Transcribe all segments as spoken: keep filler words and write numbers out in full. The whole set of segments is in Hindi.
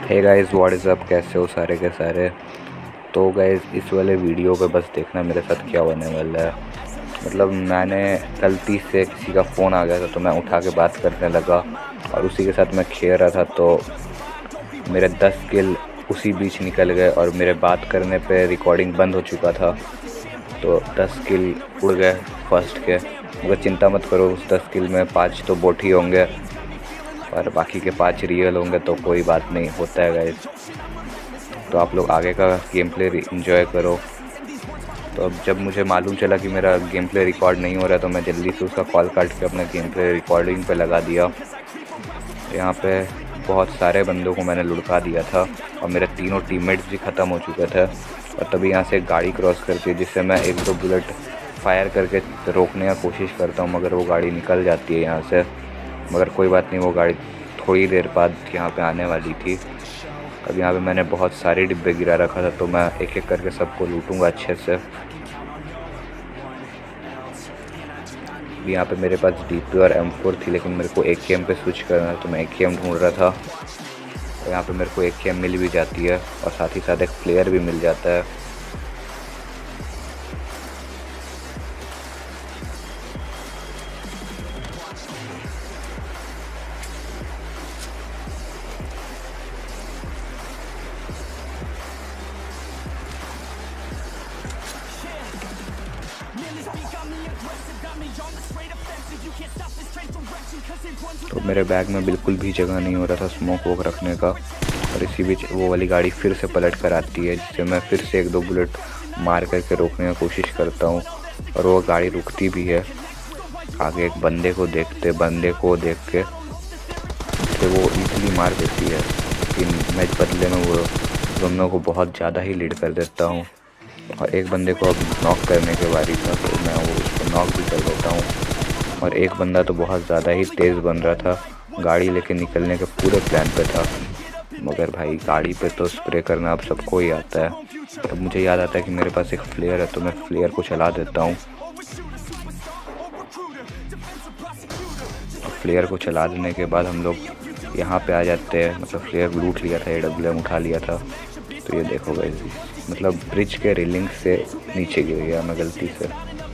Hey guys, what is up. कैसे हो सारे के सारे। तो गाइस, इस वाले वीडियो पे बस देखना मेरे साथ क्या होने वाला है। मतलब मैंने गलती से किसी का फ़ोन आ गया था तो मैं उठा के बात करने लगा और उसी के साथ मैं खेल रहा था, तो मेरे दस किल उसी बीच निकल गए और मेरे बात करने पे रिकॉर्डिंग बंद हो चुका था। तो दस किल उड़ गए फर्स्ट के। मगर चिंता मत करो, उस दस किल में पाँच तो बोट ही होंगे और बाकी के पाँच रियल होंगे, तो कोई बात नहीं, होता है गाइस। तो आप लोग आगे का गेम प्ले इंजॉय करो। तो अब जब मुझे मालूम चला कि मेरा गेम प्ले रिकॉर्ड नहीं हो रहा, तो मैं जल्दी से उसका कॉल काट के अपना गेम प्ले रिकॉर्डिंग पे लगा दिया। यहाँ पे बहुत सारे बंदों को मैंने लुढ़का दिया था और मेरे तीनों टीममेट्स भी ख़त्म हो चुके थे। और तभी यहाँ से एक गाड़ी क्रॉस करती है, जिससे मैं एक दो बुलेट फायर करके रोकने की कोशिश करता हूँ, मगर वो गाड़ी निकल जाती है यहाँ से। मगर कोई बात नहीं, वो गाड़ी थोड़ी देर बाद यहाँ पे आने वाली थी। अब यहाँ पे मैंने बहुत सारे डिब्बे गिरा रखा था, तो मैं एक एक करके सबको लूटूंगा अच्छे से। यहाँ पे मेरे पास डी पी और एम फोर थी, लेकिन मेरे को ए के एम पे स्विच करना है, तो मैं ए के एम ढूंढ रहा था। और यहाँ पे मेरे को ए के एम मिल भी जाती है और साथ ही साथ एक प्लेयर भी मिल जाता है। तो मेरे बैग में बिल्कुल भी जगह नहीं हो रहा था स्मोक वोक रखने का। और इसी बीच वो वाली गाड़ी फिर से पलट कर आती है, जिससे मैं फिर से एक दो बुलेट मार करके रोकने की कोशिश करता हूँ और वो गाड़ी रुकती भी है। आगे एक बंदे को देखते बंदे को देख के तो वो इजीली मार देती है, लेकिन मैं बदले में वो दोनों को बहुत ज़्यादा ही लीड कर देता हूँ। और एक बंदे को अब नॉक करने के बारी था, तो मैं वो उसको नॉक भी कर देता हूँ। और एक बंदा तो बहुत ज़्यादा ही तेज़ बन रहा था, गाड़ी लेके निकलने के पूरे प्लान पे था। मगर भाई, गाड़ी पे तो स्प्रे करना अब सबको ही आता है। अब मुझे याद आता है कि मेरे पास एक फ्लेयर है, तो मैं फ्लेयर को चला देता हूँ। फ्लेयर को चला देने के बाद हम लोग यहाँ पे आ जाते हैं। मतलब फ्लेयर लूट लिया था, ए डब्ल्यू एम उठा लिया था। तो ये देखो गाइस, मतलब ब्रिज के रेलिंग से नीचे गिर गया मैं गलती से।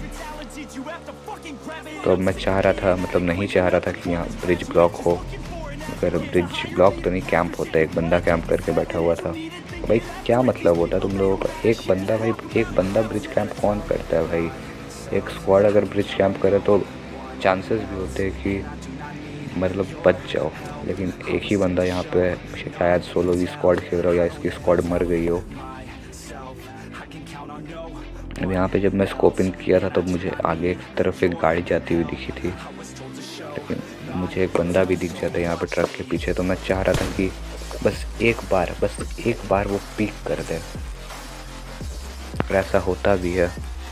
तो अब मैं चाह रहा था, मतलब नहीं चाह रहा था कि यहाँ ब्रिज ब्लॉक हो। अगर ब्रिज ब्लॉक तो नहीं, कैंप होता है, एक बंदा कैंप करके बैठा हुआ था। भाई क्या मतलब होता है तुम लोगों का, एक बंदा भाई एक बंदा ब्रिज कैंप कौन करता है भाई। एक स्क्वाड अगर ब्रिज कैंप करे तो चांसेस भी होते हैं कि मतलब बच जाओ, लेकिन एक ही बंदा यहाँ पे शायद सोलो भी स्क्वाड खेल रहा हो या इसकी स्क्वाड मर गई हो। अब यहाँ पे जब मैं स्कोपिंग किया था तो मुझे आगे की तरफ एक गाड़ी जाती हुई दिखी थी, लेकिन मुझे एक बंदा भी दिख जाता है यहाँ पे ट्रक के पीछे। तो मैं चाह रहा था कि बस एक बार बस एक बार वो पीक कर दे, और ऐसा होता भी है।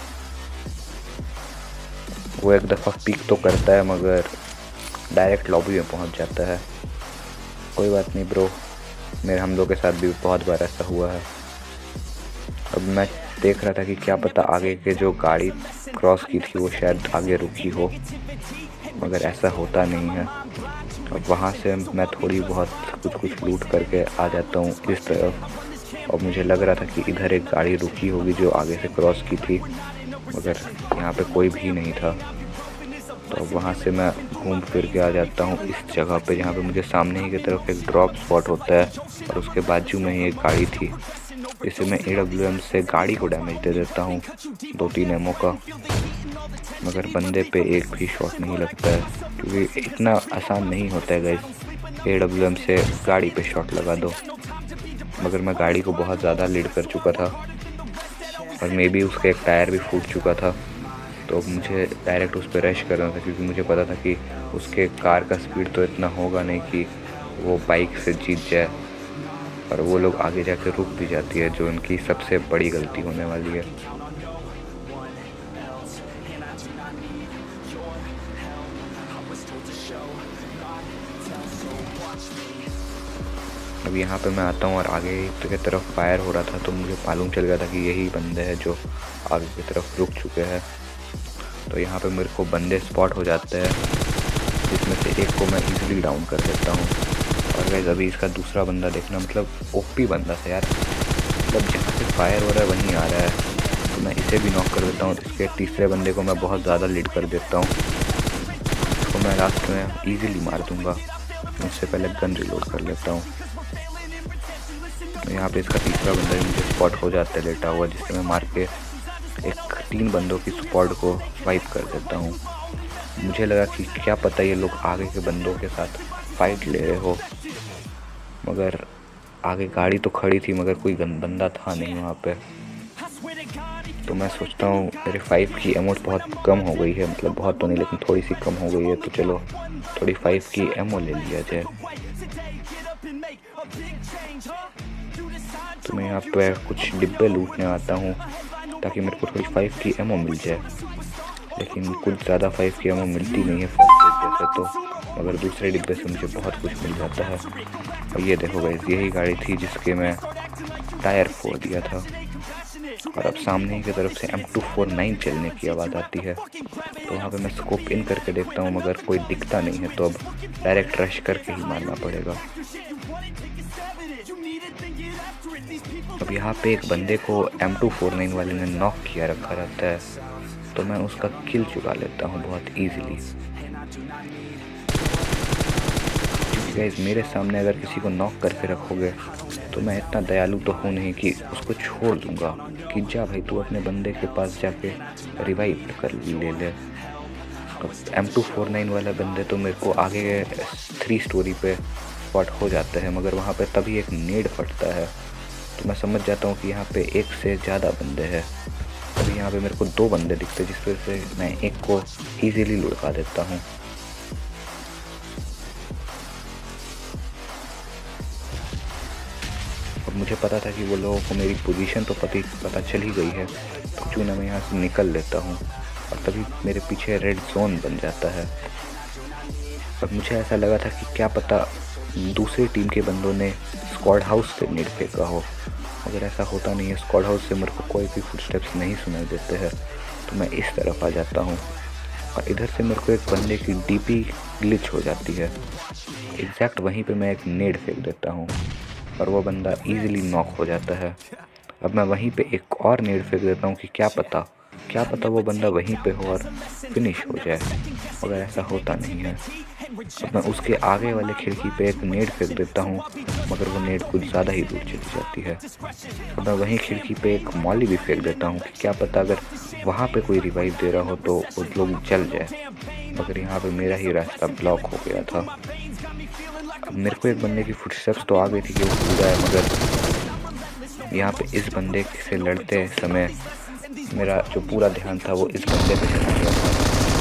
वो एक दफ़ा पीक तो करता है, मगर डायरेक्ट लॉबी में पहुँच जाता है। कोई बात नहीं ब्रो, मेरे हम लोग के साथ भी बहुत बार ऐसा हुआ है। अब मैं देख रहा था कि क्या पता आगे के जो गाड़ी क्रॉस की थी वो शायद आगे रुकी हो, मगर ऐसा होता नहीं है। अब वहाँ से मैं थोड़ी बहुत कुछ कुछ लूट करके आ जाता हूँ इस तरफ, और मुझे लग रहा था कि इधर एक गाड़ी रुकी होगी जो आगे से क्रॉस की थी, मगर यहाँ पे कोई भी नहीं था। तो अब वहाँ से मैं घूम फिर के आ जाता हूँ इस जगह पे, जहाँ पे मुझे सामने ही की तरफ एक ड्रॉप स्पॉट होता है और उसके बाजू में ही एक गाड़ी थी, जिससे मैं ए डब्ल्यू एम से गाड़ी को डैमेज दे देता हूँ दो तीन एमओ का। मगर बंदे पे एक भी शॉट नहीं लगता है, क्योंकि इतना आसान नहीं होता है गाइस ए डब्ल्यू एम से गाड़ी पे शॉट लगा दो। मगर मैं गाड़ी को बहुत ज़्यादा लीड कर चुका था और मे बी उसका एक टायर भी फूट चुका था। तो मुझे डायरेक्ट उस पर रश करना था, क्योंकि मुझे पता था कि उसके कार का स्पीड तो इतना होगा नहीं कि वो बाइक से जीत जाए, और वो लोग आगे जाके रुक भी जाती है, जो उनकी सबसे बड़ी गलती होने वाली है। अब यहाँ पे मैं आता हूँ और आगे की तरफ फायर हो रहा था, तो मुझे मालूम चल गया था कि यही बंदे हैं जो आगे की तरफ रुक चुके हैं। तो यहाँ पे मेरे को बंदे स्पॉट हो जाते हैं, जिसमें से एक को मैं इजीली डाउन कर देता हूँ। और गाइस अभी इसका दूसरा बंदा देखना, मतलब ओपी बंदा था यार, मतलब जहाँ से फायर हो रहा है वहीं आ रहा है, तो मैं इसे भी नॉक कर देता हूँ। इसके तीसरे बंदे को मैं बहुत ज़्यादा लीड कर देता हूँ, इसको मैं लास्ट में ईजिली मार दूँगा। उससे पहले गन रिलोड कर लेता हूँ। यहाँ पे इसका तीसरा बंदा भी मुझे स्पॉट हो जाता है लेटा हुआ, जिससे मैं मार के एक तीन बंदों की स्क्वाड को वाइप कर देता हूँ। मुझे लगा कि क्या पता ये लोग आगे के बंदों के साथ फाइट ले रहे हो, मगर आगे गाड़ी तो खड़ी थी मगर कोई बंदा था नहीं वहाँ पे। तो मैं सोचता हूँ मेरे फाइव की एमो बहुत कम हो गई है, मतलब बहुत तो नहीं लेकिन थोड़ी सी कम हो गई है, तो चलो थोड़ी फाइव की एमो ले लिया जाए। तो मैं यहाँ पे कुछ डिब्बे लूटने आता हूँ ताकि मेरे को थोड़ी फाइव की एमो मिल जाए, लेकिन कुछ ज़्यादा फाइव की एमो मिलती नहीं है फर्स्ट डिब्बे से तो, मगर दूसरे डिब्बे से मुझे बहुत कुछ मिल जाता है। और ये देखो गाइस, यही गाड़ी थी जिसके मैं टायर फोड़ दिया था। और अब सामने की तरफ से एम टू फोर नाइन चलने की आवाज़ आती है, तो वहाँ पे मैं स्कोप इन करके देखता हूँ मगर कोई दिखता नहीं है, तो अब डायरेक्ट रश करके ही मारना पड़ेगा। अब यहाँ पे एक बंदे को एम टू फोर नाइन वाले ने नॉक किया रखा रहता है, तो मैं उसका किल चुरा लेता हूँ बहुत ईजिली। क्योंकि गाइस मेरे सामने अगर किसी को नॉक करके रखोगे तो मैं इतना दयालु तो हूँ नहीं कि उसको छोड़ दूँगा कि जा भाई तू अपने बंदे के पास जाके रिवाइव कर ले ले। एम टू फोर नाइन वाला बंदे तो मेरे को आगे थ्री स्टोरी पे स्पॉट हो जाता है, मगर वहाँ पे तभी एक नेड फटता है, तो मैं समझ जाता हूँ कि यहाँ पे एक से ज़्यादा बंदे हैं। अभी यहाँ पे मेरे को दो बंदे दिखते जिस वजह से मैं एक को ईजिली लुढ़का देता हूँ। अब मुझे पता था कि वो लोगों को मेरी पोजीशन तो पता पता चल ही गई है, तो क्यों ना मैं यहाँ से निकल लेता हूँ, और तभी मेरे पीछे रेड जोन बन जाता है। अब मुझे ऐसा लगा था कि क्या पता दूसरी टीम के बंदों ने स्क्वाड हाउस से नेट फेंका हो, मगर ऐसा होता नहीं है। स्क्वाड हाउस से मेरे को कोई भी फुटस्टेप्स नहीं सुनाई देते हैं, तो मैं इस तरफ आ जाता हूँ, और इधर से मेरे को एक बंदे की डीपी ग्लिच हो जाती है। एग्जैक्ट वहीं पे मैं एक नेड फेंक देता हूँ और वो बंदा ईजिली नॉक हो जाता है। अब मैं वहीं पे एक और नेड फेंक देता हूँ कि क्या पता क्या पता वो बंदा वहीं पे हो और फिनिश हो जाए, मगर ऐसा होता नहीं है। अब मैं उसके आगे वाले खिड़की पे एक नेड फेंक देता हूँ, मगर वो नेड कुछ ज़्यादा ही दूर चली जाती है। अब मैं वहीं खिड़की पे एक मॉली भी फेंक देता हूँ कि क्या पता अगर वहाँ पे कोई रिवाइव दे रहा हो तो वो लोग जल जाए, मगर यहाँ पे मेरा ही रास्ता ब्लॉक हो गया था। अब मेरे को एक बंदे की फुटस्टेप्स तो आ गई थी कि वो कूदा है, मगर यहाँ पे इस बंदे से लड़ते समय मेरा जो पूरा ध्यान था वो इस बंदे पे चला गया था,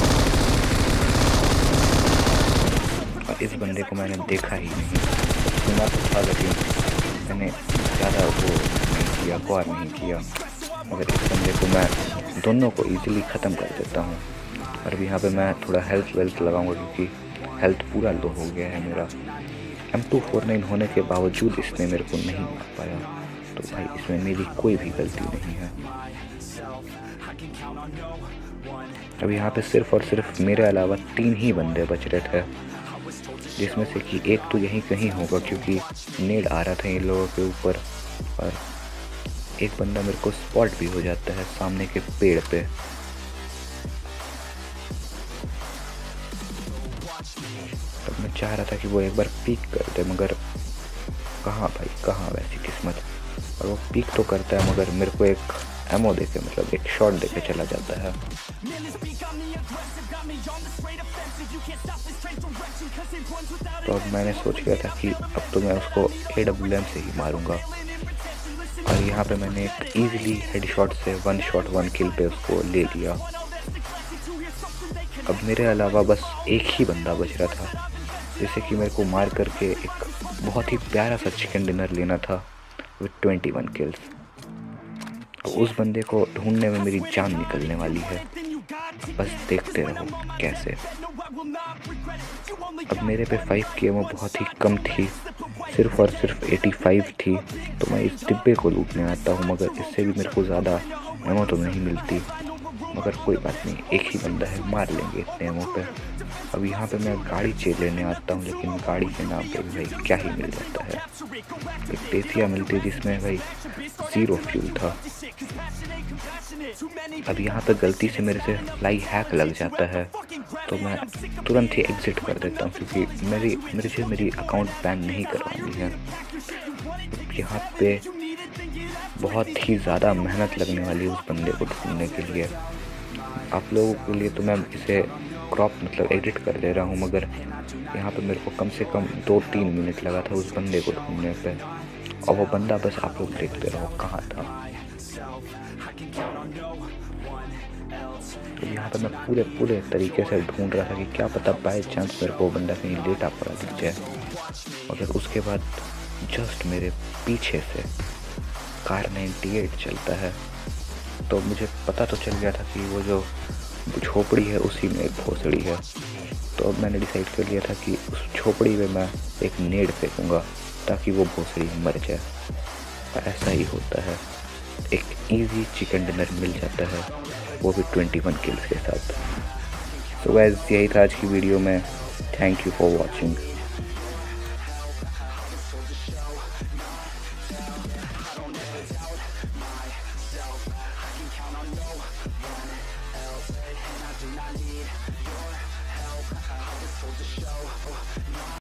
और इस बंदे को मैंने देखा ही नहीं। सुना तो था लेकिन मैंने ज़्यादा वो नहीं किया, गौर नहीं किया, मगर इस बंदे को मैं दोनों को इजीली ख़त्म कर देता हूँ। और अभी यहाँ पे मैं थोड़ा हेल्थ वेल्थ लगाऊंगा क्योंकि हेल्थ पूरा लो हो गया है मेरा। एम टू फोर नाइन होने के बावजूद इसने मेरे को नहीं मार पाया, तो भाई इसमें मेरी कोई भी गलती नहीं है। अब यहाँ पे सिर्फ और सिर्फ मेरे अलावा तीन ही बंदे बच रहे थे, जिसमें से कि एक तो यहीं कहीं होगा क्योंकि नेड आ रहा था इन लोगों के ऊपर, और एक बंदा मेरे को स्पॉट भी हो जाता है सामने के पेड़ पे। तब मैं चाह रहा था कि वो एक बार पीक कर दे, मगर कहाँ भाई कहाँ वैसी किस्मत। और वो पीक तो करता है मगर मेरे को एक एमो देके मतलब एक शॉट देके चला जाता है। तो अब मैंने सोच लिया था कि अब तो मैं उसको ए डब्ल्यू एम से ही मारूंगा, और यहाँ पे मैंने एक इजीली हेडशॉट से वन शॉट वन किल पे उसको ले लिया। अब मेरे अलावा बस एक ही बंदा बच रहा था, जैसे कि मेरे को मार करके एक बहुत ही प्यारा सा चिकन डिनर लेना था विद ट्वेंटी वन किल्स। अब उस बंदे को ढूंढने में मेरी जान निकलने वाली है, बस देखते रहो कैसे। अब मेरे पे फाइव की एमो बहुत ही कम थी, सिर्फ और सिर्फ एटी फाइव थी, तो मैं इस डिब्बे को लूटने आता हूँ, मगर इससे भी मेरे को ज़्यादा एमो तो नहीं मिलती। मगर कोई बात नहीं, एक ही बंदा है, मार लेंगे इतने एमओ पे। अब यहाँ पे मैं गाड़ी चेल लेने आता हूँ, लेकिन गाड़ी के नाम पे भाई क्या ही मिल जाता है। एक टेसिया मिलती है जिसमें भाई ज़ीरो फ्यूल था। अब यहाँ पे गलती से मेरे से फ्लाई हैक लग जाता है, तो मैं तुरंत ही एग्ज़िट कर देता हूँ, क्योंकि मेरी मेरे से मेरी अकाउंट बैन नहीं करवानी है। यहाँ पे बहुत ही ज़्यादा मेहनत लगने वाली है उस बंदे को ढूंढने के लिए। आप लोगों के लिए तो मैं इसे क्रॉप मतलब एडिट कर दे रहा हूँ, मगर यहाँ पे मेरे को कम से कम दो तीन मिनट लगा था उस बंदे को ढूंढने पे, और वो बंदा बस आप लोग देखते रहो कहाँ था। तो यहाँ पे मैं पूरे पूरे तरीके से ढूंढ रहा था कि क्या पता बाय चांस मेरे को बंदा कहीं लेटा पड़ा दिख जाए। मगर उसके बाद जस्ट मेरे पीछे से कार अट्ठानवे चलता है, तो मुझे पता तो चल गया था कि वो जो झोपड़ी है उसी में एक भोसड़ी है। तो अब मैंने डिसाइड कर लिया था कि उस झोपड़ी में मैं एक नेड फेंकूँगा ताकि वो भोसड़ी मर जाए। ऐसा ही होता है, एक इजी चिकन डिनर मिल जाता है, वो भी इक्कीस किल्स के साथ। तो गाइस यही था आज की वीडियो में। Thank you for watching.